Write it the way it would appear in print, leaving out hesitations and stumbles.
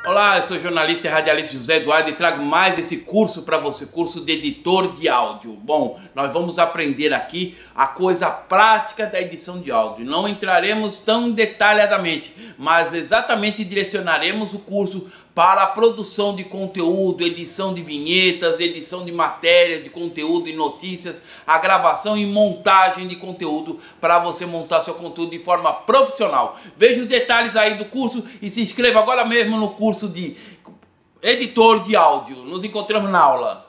Olá, eu sou jornalista e radialista José Eduardo e trago mais esse curso para você, curso de editor de áudio. Bom, nós vamos aprender aqui a coisa prática da edição de áudio. Não entraremos tão detalhadamente, mas exatamente direcionaremos o curso para a produção de conteúdo, edição de vinhetas, edição de matérias, de conteúdo e notícias, a gravação e montagem de conteúdo para você montar seu conteúdo de forma profissional. Veja os detalhes aí do curso e se inscreva agora mesmo no curso de editor de áudio. Nos encontramos na aula.